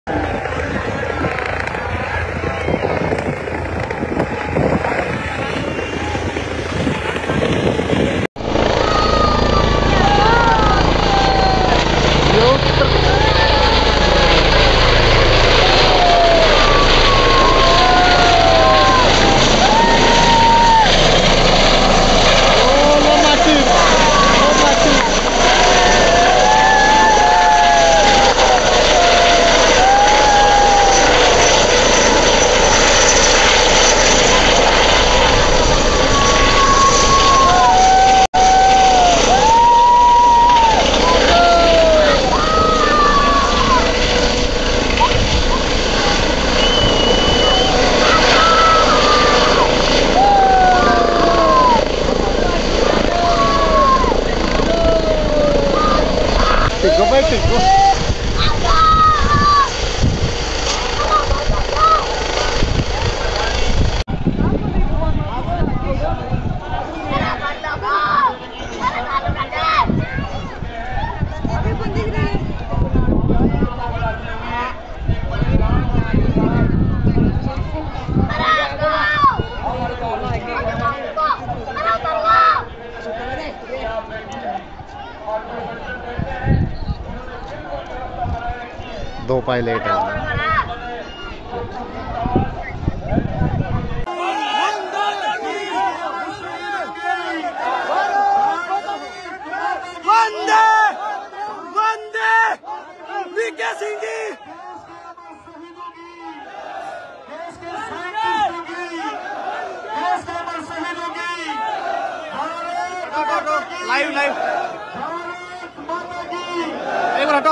दो पायलट है। वंदे वंदे VK Singh ji. Live live एक minute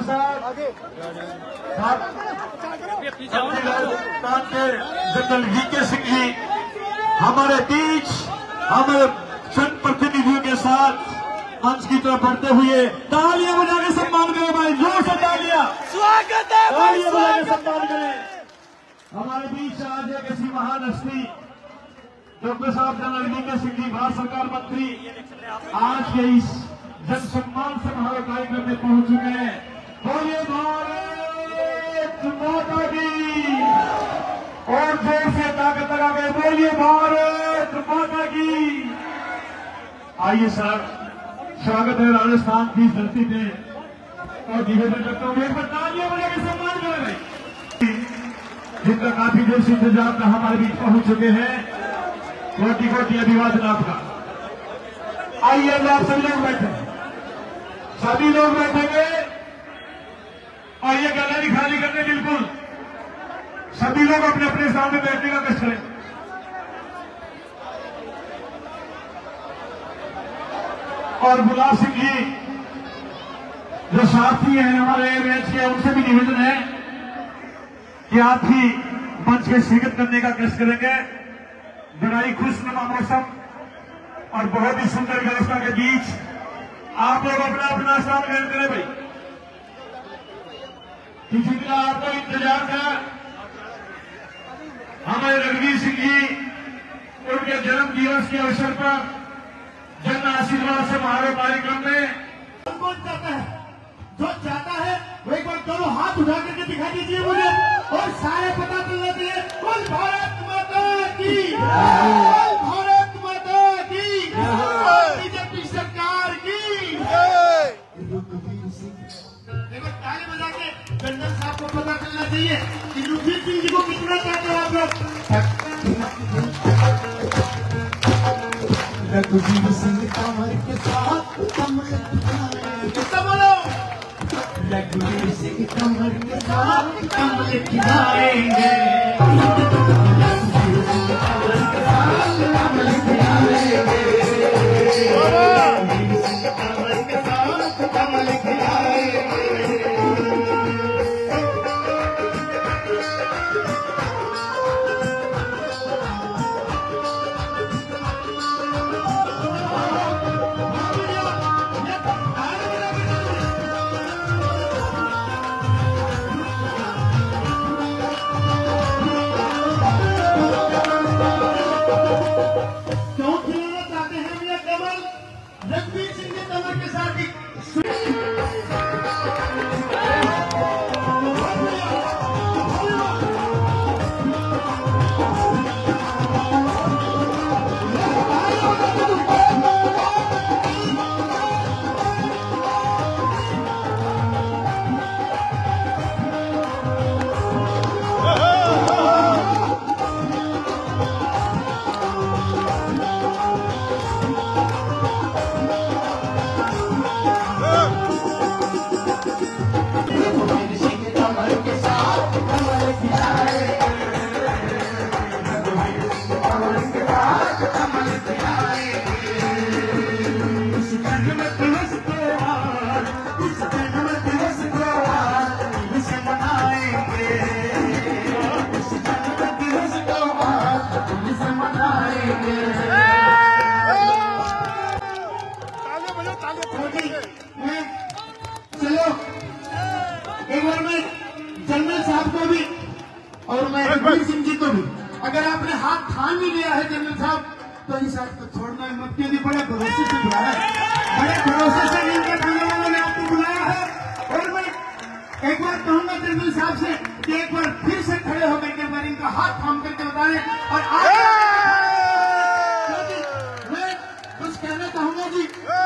general VK Singh ji हमारे बीच हमारे जनप्रतिनिधियों के साथ मंच की तरफ बढ़ते हुए तालियां बजा के सम्मान करें भाई, जोर से तालियां, स्वागत है, तालियां बजा के सम्मान करें। हमारे बीच आज एक ऐसी महान हस्ती डॉक्टर साहब जनरल वीके सिंह जी, भारत सरकार मंत्री, आज के इस जन सम्मान समारोह कार्यक्रम में पहुंच चुके हैं। बोलिए भारत माता की, और जोर से ताकत लगा के बोलिए भारत माता की। आइए सर, स्वागत है राजस्थान की इस धरती पे, और निवेदन करता हूँ एक बार तालियां बजा के सम्मान करें जिनका काफी देर से इंतजार में हमारे बीच पहुंच चुके हैं। कोटि कोटि अभिवादन आपका। आइए आप सभी लोग बैठे, सभी लोग बैठेंगे और ये गैलरी खाली करने, बिल्कुल सभी लोग अपने अपने सामने बैठने का कष्ट करें। और गुलाब सिंह जी जो साथी हैं हमारे मैच के, उनसे भी निवेदन है कि आप ही मंच के स्वागत करने का कष्ट करेंगे। बड़ा ही खुशनुमा मौसम और बहुत ही सुंदर व्यवस्था के बीच आप लोग अपना अपना स्थान ग्रहण करें भाई। किसी का आपको इंतजार था, हमारे रघुवीर सिंह जी उनके जन्म दिवस के अवसर पर जन आशीर्वाद समारोह कार्यक्रम में कौन चाहता है, जो चाहता है वो एक बार दोनों हाथ उठा करके दिखाई दीजिए मुझे, और सारे पता चलना चाहिए। बोल भारत माता की, बोल भारत माता की, बीजेपी सरकार की। एक बार ताली बजा के जनरल साहब को पता चलना चाहिए कि रघुवीर सिंह जी को कितना चाहते हो आप लोग। रघुवीर सिंह कमर के साथ कमर बोलो, रघुवीर सिंह कमर के साथ कमर खिलाएंगे, रघुवीर सिंह कमर के साथ कमर खिलाएंगे, रघुवीर सिंह कमर के साथ कमर खिलाएंगे। साहब को भी और मैं रघुवीर सिंह जी को भी, अगर आपने हाथ थाम भी लिया है जनरल साहब, तो इस हाथ को छोड़ना है मत, क्योंकि बड़े भरोसे से बुलाया है, बड़े भरोसे से इनके थाने वालों ने आपको बुलाया है। और मैं एक बार कहूंगा जनरल साहब से कि एक बार फिर से खड़े होकर के बार इनका हाथ थाम करके बताएं। और आज मैं कुछ कहना चाहूंगा जी,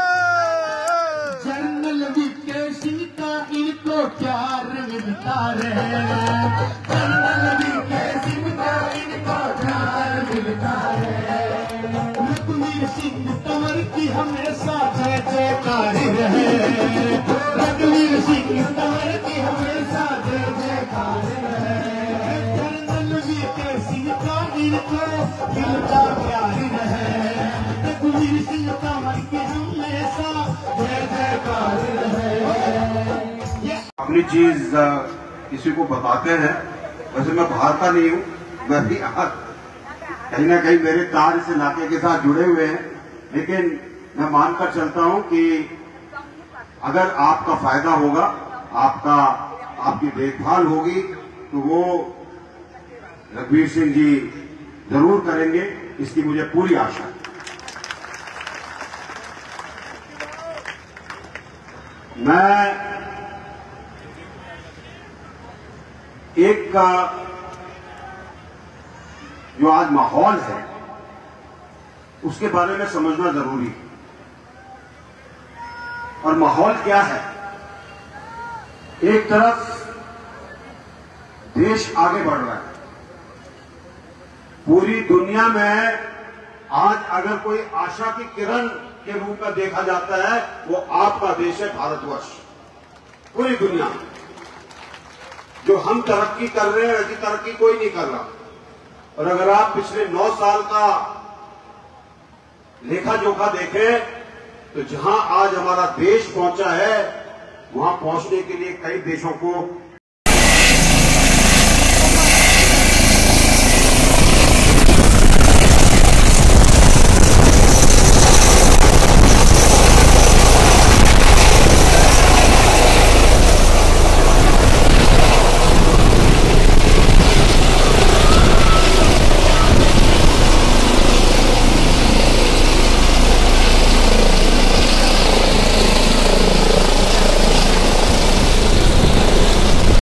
जनरल वीके सिंह का इनको प्यार मिलता रहे, जनरल वीके सिंह का इनको प्यार मिलता रहे, रघुवीर सिंह तंवर की हमेशा जय जयकार रहे, रघुवीर सिंह तंवर की हमेशा जय जयकार रहे, जनरल वीके सिंह का इनको मिलता प्यार रहे, रघुवीर सिंह तंवर की हमेशा जय जयकार रहे। अपनी चीज किसी को बताते हैं, वैसे मैं बाहर का नहीं हूँ, मैं भी कहीं ना कहीं मेरे तार इस इलाके के साथ जुड़े हुए हैं, लेकिन मैं मानकर चलता हूं कि अगर आपका फायदा होगा, आपकी देखभाल होगी, तो वो रघुवीर सिंह जी जरूर करेंगे, इसकी मुझे पूरी आशा है। मैं एक जो आज माहौल है उसके बारे में समझना जरूरी है। और माहौल क्या है? एक तरफ देश आगे बढ़ रहा है, पूरी दुनिया में आज अगर कोई आशा की किरण के रूप में देखा जाता है, वो आपका देश है, भारतवर्ष। पूरी दुनिया में जो हम तरक्की कर रहे हैं, ऐसी तरक्की कोई नहीं कर रहा। और अगर आप पिछले 9 साल का लेखा जोखा देखें, तो जहां आज हमारा देश पहुंचा है, वहां पहुंचने के लिए कई देशों को